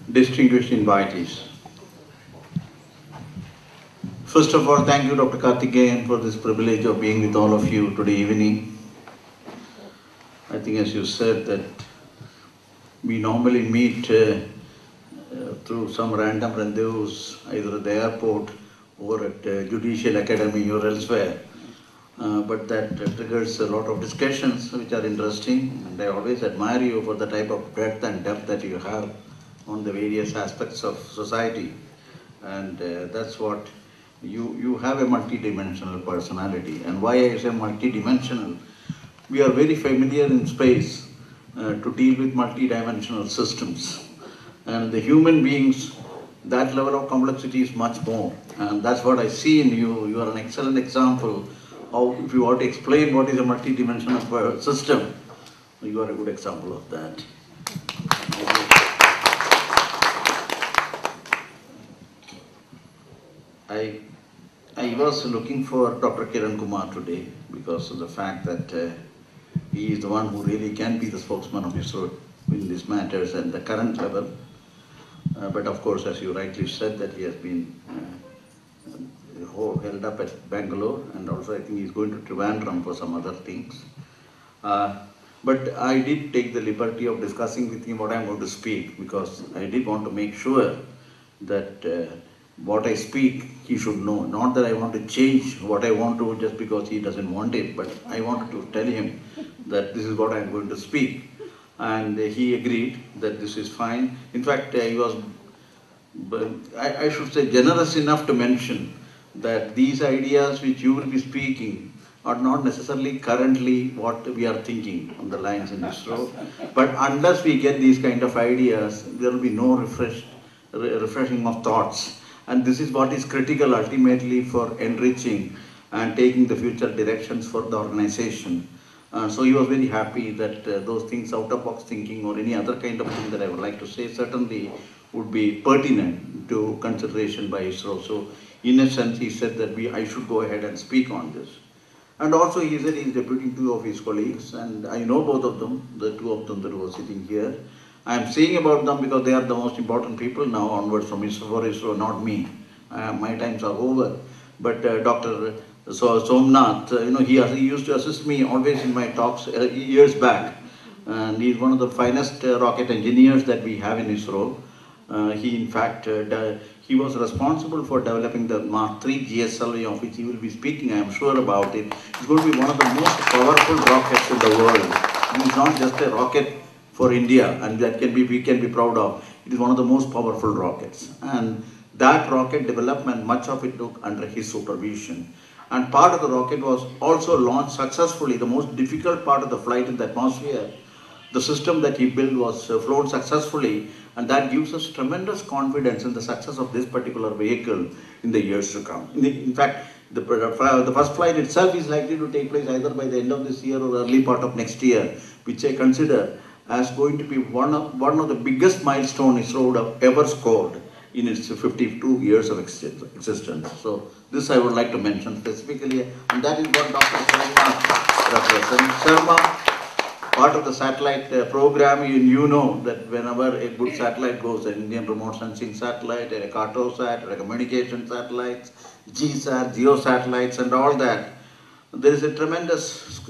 distinguished invitees. First of all, thank you, Dr. Karthikeyan, for this privilege of being with all of you today evening. I think, as you said, that we normally meet through some random rendezvous, either at the airport or at Judicial Academy or elsewhere. But that triggers a lot of discussions which are interesting, and I always admire you for the type of breadth and depth that you have on the various aspects of society. And that's what you have, a multidimensional personality. And why I say multidimensional? We are very familiar in space to deal with multidimensional systems. And the human beings, that level of complexity is much more. And that's what I see in you. You are an excellent example of, if you want to explain what is a multidimensional system, you are a good example of that. I was looking for Dr. Kiran Kumar today because of the fact that he is the one who really can be the spokesman of ISRO in these matters at the current level. But of course, as you rightly said, that he has been held up at Bangalore, and also I think he's going to Trivandrum for some other things. But I did take the liberty of discussing with him what I'm going to speak, because I did want to make sure that what I speak, he should know. Not that I want to change what I want to just because he doesn't want it, but I wanted to tell him that this is what I'm going to speak. And he agreed that this is fine. In fact, he was, I should say, generous enough to mention that these ideas which you will be speaking are not necessarily currently what we are thinking on the lines in ISRO. But unless we get these kind of ideas, there will be no refreshing of thoughts. And this is what is critical ultimately for enriching and taking the future directions for the organization. So he was very happy that those things, out-of-box thinking or any other kind of thing that I would like to say, certainly would be pertinent to consideration by ISRO. So in a sense, he said that I should go ahead and speak on this. And also he said he's deputing two of his colleagues, and I know both of them, the two of them that were sitting here. I'm saying about them because they are the most important people now onwards from ISRO, for ISRO, not me. My times are over. But Dr. Somnath, he used to assist me always in my talks years back. And he's one of the finest rocket engineers that we have in ISRO. He, in fact, he was responsible for developing the Mark III GSLV, of which he will be speaking, I am sure about it. It's going to be one of the most powerful rockets in the world. It's not just a rocket for India, and that we can be proud of. It is one of the most powerful rockets. And that rocket development, much of it took under his supervision. And part of the rocket was also launched successfully. The most difficult part of the flight in the atmosphere, the system that he built was flown successfully, and that gives us tremendous confidence in the success of this particular vehicle in the years to come. In fact, the first flight itself is likely to take place either by the end of this year or early part of next year, which I consider as going to be one of the biggest milestones ISRO would have ever scored in its 52 years of existence. So this I would like to mention specifically, and that is what Dr. Sharma represents. Sharma, part of the satellite program, you know that whenever a good satellite goes, an Indian remote sensing satellite, a Cartosat, a communication satellites, GSAT, geosatellites and all that, there is a tremendous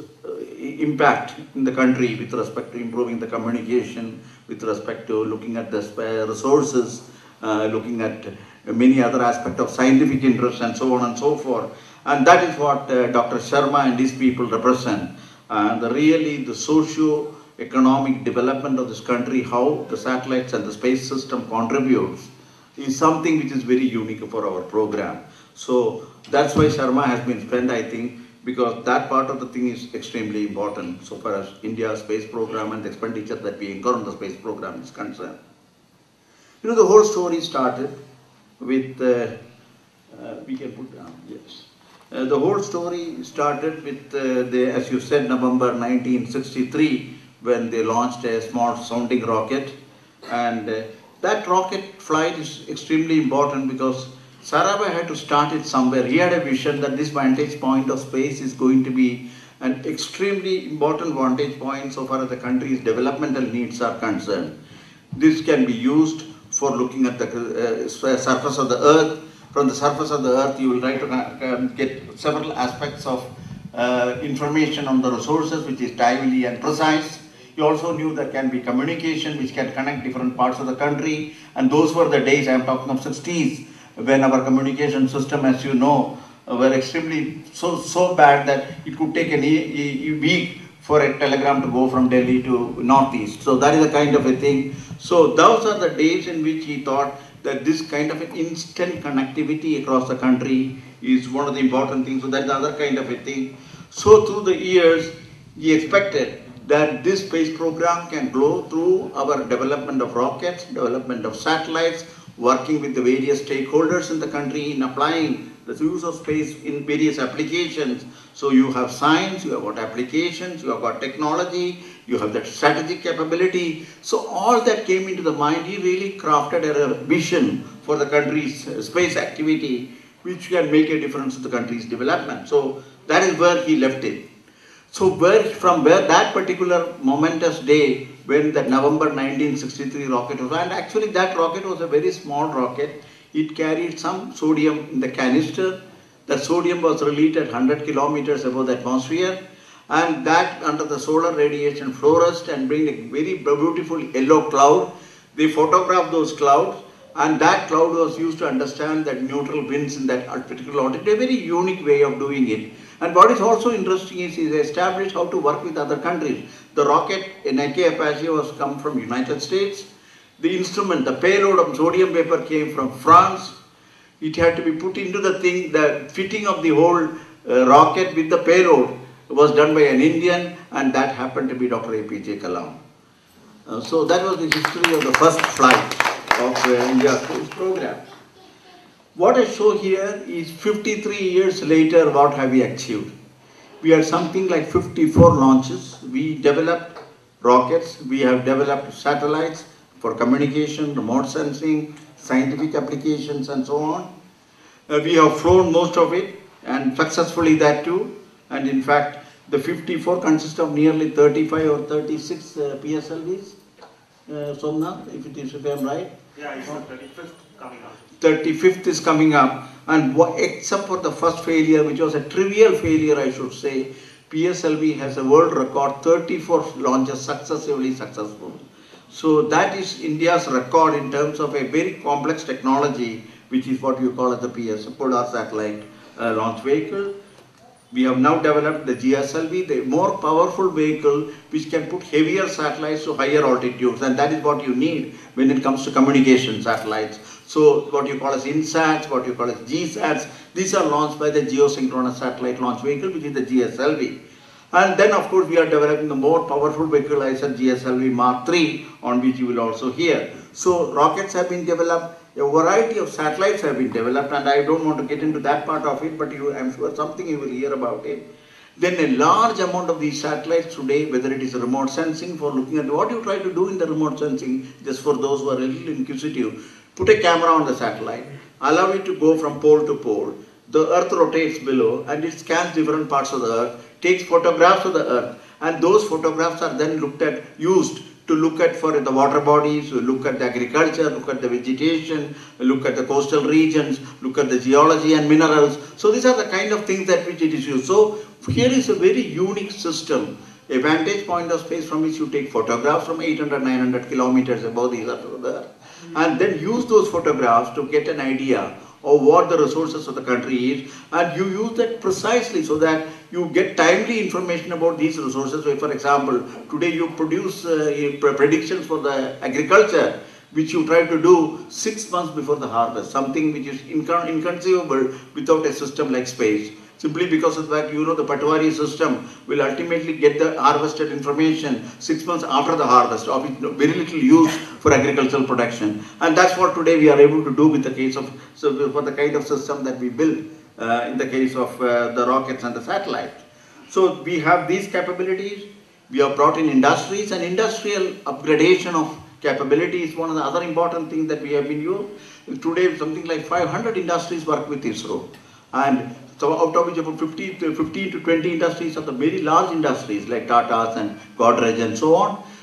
impact in the country with respect to improving the communication, with respect to looking at the resources, looking at many other aspects of scientific interest and so on and so forth. And that is what Dr. Sharma and his people represent. And really the socio-economic development of this country, how the satellites and the space system contributes, is something which is very unique for our program. So that's why Sharma has been spent, I think, because that part of the thing is extremely important so far as India's space program and the expenditure that we incur on the space program is concerned. The whole story started with, we can put down, yes. The whole story started with, as you said, November 1963, when they launched a small sounding rocket. And that rocket flight is extremely important because Sarabhai had to start it somewhere. He had a vision that this vantage point of space is going to be an extremely important vantage point so far as the country's developmental needs are concerned. This can be used for looking at the surface of the earth. From the surface of the earth, you will try to get several aspects of information on the resources, which is timely and precise. He also knew there can be communication which can connect different parts of the country, and those were the days, I am talking of 60s, when our communication system, as you know, were extremely so bad that it could take a week for a telegram to go from Delhi to Northeast. So that is a kind of a thing. So those are the days in which he thought that this kind of an instant connectivity across the country is one of the important things. So that's the other kind of a thing. So through the years, he expected that this space program can grow through our development of rockets, development of satellites, working with the various stakeholders in the country in applying the use of space in various applications. So you have science, you have got applications, you have got technology, you have that strategic capability. So all that came into the mind. He really crafted a vision for the country's space activity, which can make a difference to the country's development. So that is where he left it. So from where that particular momentous day, when the November 1963 rocket was, and actually that rocket was a very small rocket. It carried some sodium in the canister. The sodium was released at 100 kilometers above the atmosphere, and that under the solar radiation fluoresced and bring a very beautiful yellow cloud. They photographed those clouds, and that cloud was used to understand that neutral winds in that particular orbit. A very unique way of doing it. And what is also interesting is he established how to work with other countries. The rocket Nike Apache was come from United States. The instrument, the payload of sodium vapor came from France. It had to be put into the thing. The fitting of the whole rocket with the payload was done by an Indian, and that happened to be Dr. APJ Kalam. So that was the history of the first flight of India's space program. What I show here is 53 years later, what have we achieved? We had something like 54 launches. We developed rockets. We have developed satellites for communication, remote sensing, scientific applications, and so on. We have flown most of it, and successfully that too. And in fact, the 54 consists of nearly 35 or 36 PSLVs. Somnath, if I am right? Yeah, it's the 35th coming up. 35th is coming up, and except for the first failure, which was a trivial failure, I should say, PSLV has a world record, 34 launches successively successful. So that is India's record in terms of a very complex technology, which is what you call as the Polar Satellite Launch Vehicle. We have now developed the GSLV, the more powerful vehicle which can put heavier satellites to higher altitudes, and that is what you need when it comes to communication satellites. So what you call as INSATs, what you call as GSATs, these are launched by the Geosynchronous Satellite Launch Vehicle, which is the GSLV. And then of course we are developing the more powerful vehicle, I said GSLV Mark III, on which you will also hear. So rockets have been developed, a variety of satellites have been developed, and I don't want to get into that part of it, but I'm sure something you will hear about it. Then a large amount of these satellites today, whether it is remote sensing, for looking at what you try to do in the remote sensing, just for those who are a little inquisitive, put a camera on the satellite, allow it to go from pole to pole. The earth rotates below and it scans different parts of the earth, takes photographs of the earth, and those photographs are then used to look at for the water bodies, look at the agriculture, look at the vegetation, look at the coastal regions, look at the geology and minerals. So these are the kind of things that which it is used. So here is a very unique system, a vantage point of space from which you take photographs from 800, 900 kilometers above the earth, and then use those photographs to get an idea of what the resources of the country is, and you use that precisely so that you get timely information about these resources. So for example, today you produce predictions for the agriculture, which you try to do 6 months before the harvest, something which is inconceivable without a system like space. Simply because of that, you know, the Patwari system will ultimately get the harvested information 6 months after the harvest, of very little use for agricultural production. And that's what today we are able to do with the case of, so for the kind of system that we build in the case of the rockets and the satellites. So we have these capabilities. We have brought in industries, and industrial upgradation of capability is one of the other important things that we have been used. Today, something like 500 industries work with ISRO. And so out of which about 15 to 20 industries are the very large industries like Tata's and Godrej and so on.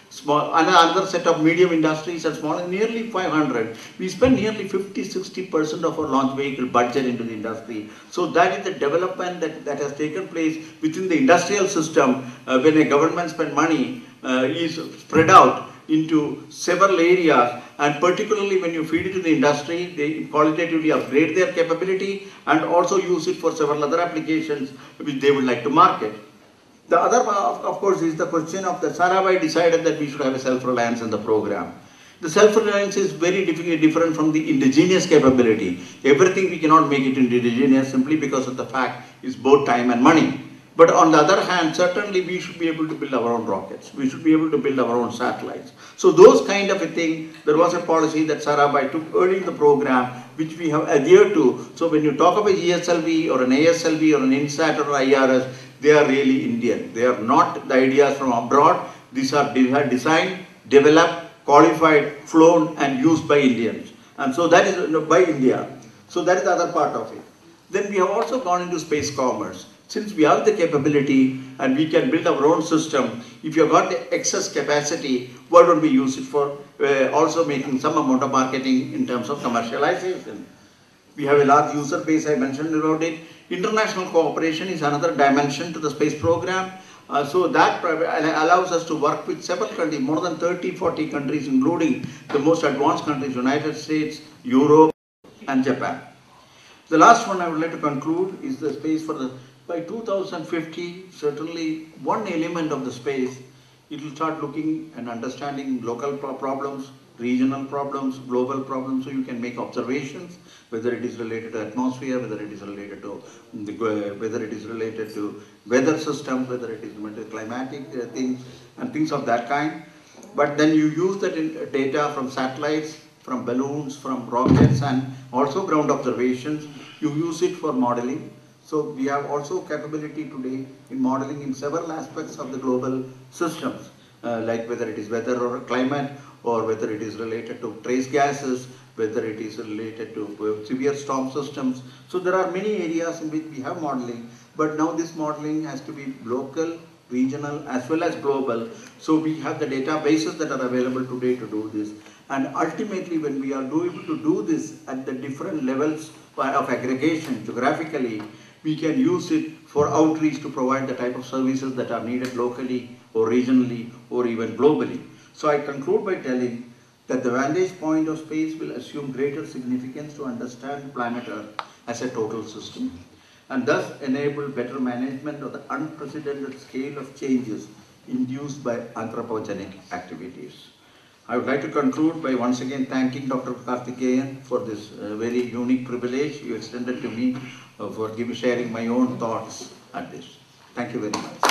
small, another set of medium industries and small, nearly 500. We spend nearly 50-60% of our launch vehicle budget into the industry. So that is the development that has taken place within the industrial system when a government spend money is spread out into several areas, and particularly when you feed it to the industry, they qualitatively upgrade their capability and also use it for several other applications which they would like to market. The other, of course, is the question of the Sarabhai decided that we should have a self-reliance in the program. The self-reliance is very different from the indigenous capability. Everything we cannot make it indigenous simply because of the fact is both time and money. But on the other hand, certainly we should be able to build our own rockets. We should be able to build our own satellites. So those kind of a thing, there was a policy that Sarabhai took early in the program, which we have adhered to. So when you talk of a GSLV or an ASLV or an INSAT or IRS, they are really Indian. They are not the ideas from abroad. These are designed, developed, qualified, flown and used by Indians. And so that is by India. So that is the other part of it. Then we have also gone into space commerce. Since we have the capability and we can build our own system, if you have got the excess capacity, why don't we use it for also making some amount of marketing in terms of commercialization? We have a large user base, I mentioned about it. International cooperation is another dimension to the space program. So that allows us to work with several countries, more than 30-40 countries, including the most advanced countries, United States, Europe and Japan. The last one I would like to conclude is the space for the, by 2050, certainly one element of the space, it will start looking and understanding local problems, regional problems, global problems, so you can make observations, whether it is related to atmosphere, whether it is related to weather systems, whether it is climatic things and things of that kind. But then you use that data from satellites, from balloons, from rockets and also ground observations. You use it for modeling. So we have also capability today in modeling in several aspects of the global systems, like whether it is weather or climate, or whether it is related to trace gases, whether it is related to severe storm systems. So there are many areas in which we have modeling, but now this modeling has to be local, regional as well as global. So we have the databases that are available today to do this. And ultimately when we are able to do this at the different levels of aggregation geographically, we can use it for outreach to provide the type of services that are needed locally or regionally or even globally. So I conclude by telling that the vantage point of space will assume greater significance to understand planet Earth as a total system and thus enable better management of the unprecedented scale of changes induced by anthropogenic activities. I would like to conclude by once again thanking Dr. Karthikeyan for this very unique privilege you extended to me for sharing my own thoughts at this. Thank you very much.